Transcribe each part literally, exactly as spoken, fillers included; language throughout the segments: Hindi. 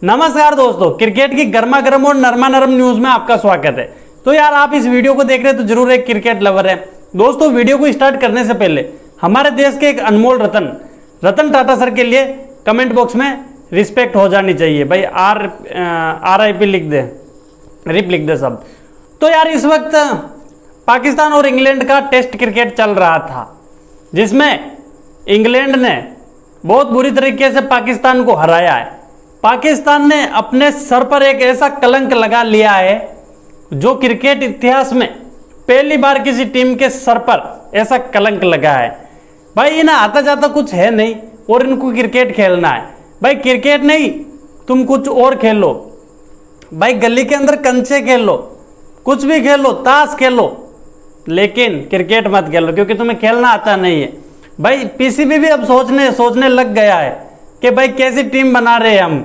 नमस्कार दोस्तों, क्रिकेट की गर्मा गर्म और नरमा नरम न्यूज में आपका स्वागत है। तो यार आप इस वीडियो को देख रहे हैं तो जरूर एक क्रिकेट लवर है। दोस्तों वीडियो को स्टार्ट करने से पहले हमारे देश के एक अनमोल रतन रतन टाटा सर के लिए कमेंट बॉक्स में रिस्पेक्ट हो जानी चाहिए भाई। आर आर आई पी लिख दे, रिप लिख दे सब। तो यार इस वक्त पाकिस्तान और इंग्लैंड का टेस्ट क्रिकेट चल रहा था, जिसमें इंग्लैंड ने बहुत बुरी तरीके से पाकिस्तान को हराया है। पाकिस्तान ने अपने सर पर एक ऐसा कलंक लगा लिया है जो क्रिकेट इतिहास में पहली बार किसी टीम के सर पर ऐसा कलंक लगा है। भाई इन्हें आता जाता कुछ है नहीं और इनको क्रिकेट खेलना है। भाई क्रिकेट नहीं, तुम कुछ और खेलो भाई, गली के अंदर कंचे खेलो, कुछ भी खेलो, ताश खेलो, लेकिन क्रिकेट मत खेलो क्योंकि तुम्हें खेलना आता नहीं है। भाई पीसीबी भी अब सोचने सोचने लग गया है कि भाई कैसी टीम बना रहे हैं हम।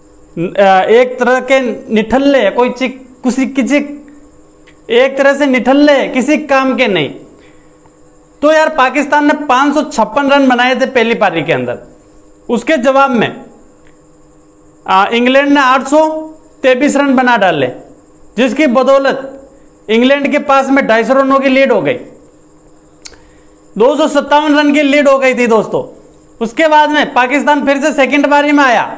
एक तरह के निठल्ले, कोई चिक किसी किसी एक तरह से निठल्ले किसी काम के नहीं। तो यार पाकिस्तान ने पाँच सौ छप्पन रन बनाए थे पहली पारी के अंदर। उसके जवाब में इंग्लैंड ने आठ सौ तेईस रन बना डाले, जिसकी बदौलत इंग्लैंड के पास में ढाई सौ रनों की लीड हो गई, दो सौ सत्तावन रन की लीड हो गई थी दोस्तों। उसके बाद में पाकिस्तान फिर से सेकंड पारी में आया।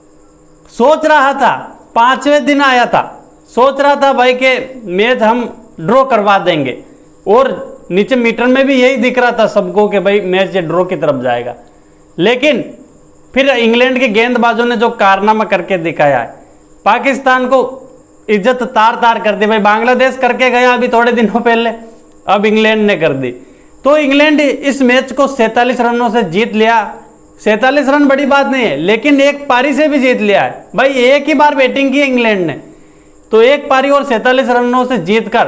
सोच रहा था, पांचवें दिन आया था, सोच रहा था भाई के मैच हम ड्रॉ करवा देंगे, और नीचे मीटर में भी यही दिख रहा था सबको कि भाई मैच ड्रॉ की तरफ जाएगा। लेकिन फिर इंग्लैंड के गेंदबाजों ने जो कारनामा करके दिखाया है, पाकिस्तान को इज्जत तार तार कर दी। भाई बांग्लादेश करके गया अभी थोड़े दिनों पहले, अब इंग्लैंड ने कर दी। तो इंग्लैंड इस मैच को सैंतालीस रनों से जीत लिया। सैंतालीस रन बड़ी बात नहीं है, लेकिन एक पारी से भी जीत लिया है। भाई एक ही बार बैटिंग की इंग्लैंड ने, तो एक पारी और सैंतालीस रनों से जीतकर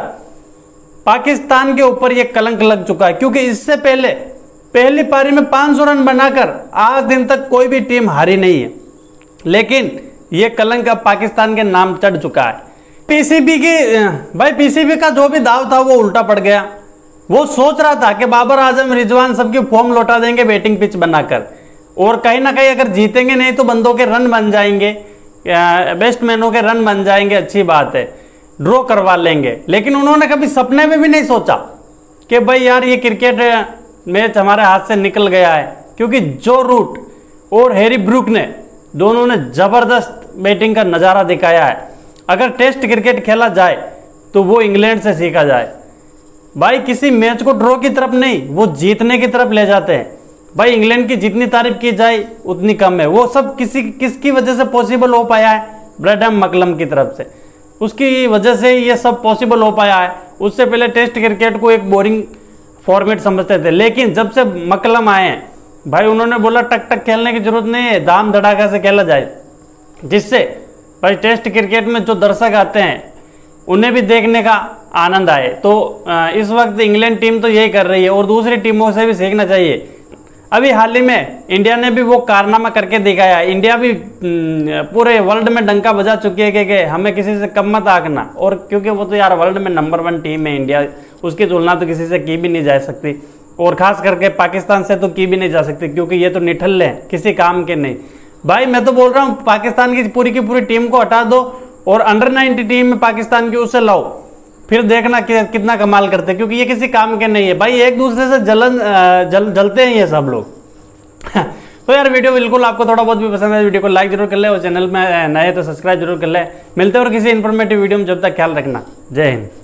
पाकिस्तान के ऊपर यह कलंक लग चुका है, क्योंकि इससे पहले पहली पारी में पाँच सौ रन बनाकर आज दिन तक कोई भी टीम हारी नहीं है। लेकिन यह कलंक अब पाकिस्तान के नाम चढ़ चुका है। पीसीबी की भाई पीसीबी का जो भी दाव था वो उल्टा पड़ गया। वो सोच रहा था कि बाबर आजम, रिजवान सबकी फॉर्म लौटा देंगे बैटिंग पिच बनाकर, और कहीं ना कहीं अगर जीतेंगे नहीं तो बंदों के रन बन जाएंगे, बैट्समैनों के रन बन जाएंगे, अच्छी बात है, ड्रॉ करवा लेंगे। लेकिन उन्होंने कभी सपने में भी नहीं सोचा कि भाई यार ये क्रिकेट मैच हमारे हाथ से निकल गया है, क्योंकि जो रूट और हैरी ब्रूक ने दोनों ने जबरदस्त बैटिंग का नज़ारा दिखाया है। अगर टेस्ट क्रिकेट खेला जाए तो वो इंग्लैंड से सीखा जाए। भाई किसी मैच को ड्रॉ की तरफ नहीं, वो जीतने की तरफ ले जाते हैं। भाई इंग्लैंड की जितनी तारीफ की जाए उतनी कम है। वो सब किसी किसकी वजह से पॉसिबल हो पाया है? ब्रैडम मकलम की तरफ से, उसकी वजह से ये सब पॉसिबल हो पाया है। उससे पहले टेस्ट क्रिकेट को एक बोरिंग फॉर्मेट समझते थे, लेकिन जब से मकलम आए हैं भाई उन्होंने बोला टक टक खेलने की जरूरत नहीं है, दाम धड़ाका से खेला जाए, जिससे भाई टेस्ट क्रिकेट में जो दर्शक आते हैं उन्हें भी देखने का आनंद आए। तो इस वक्त इंग्लैंड टीम तो यही कर रही है और दूसरी टीमों से भी सीखना चाहिए। अभी हाल ही में इंडिया ने भी वो कारनामा करके दिखाया है। इंडिया भी पूरे वर्ल्ड में डंका बजा चुकी है कि, कि हमें किसी से कम मत आंकना, और क्योंकि वो तो यार वर्ल्ड में नंबर वन टीम है इंडिया, उसकी तुलना तो किसी से की भी नहीं जा सकती, और खास करके पाकिस्तान से तो की भी नहीं जा सकती, क्योंकि ये तो निठल्ले हैं, किसी काम के नहीं। भाई मैं तो बोल रहा हूँ पाकिस्तान की पूरी की पूरी टीम को हटा दो और अंडर नाइनटी टीम में पाकिस्तान की उसे लाओ, फिर देखना कि कितना कमाल करते हैं, क्योंकि ये किसी काम के नहीं है। भाई एक दूसरे से जलन जल जलते हैं ये सब लोग। तो यार वीडियो बिल्कुल आपको थोड़ा बहुत भी पसंद है, वीडियो को लाइक जरूर कर ले, और चैनल में नए तो सब्सक्राइब जरूर कर ले। मिलते हैं और किसी इन्फॉर्मेटिव वीडियो में, जब तक ख्याल रखना। जय हिंद।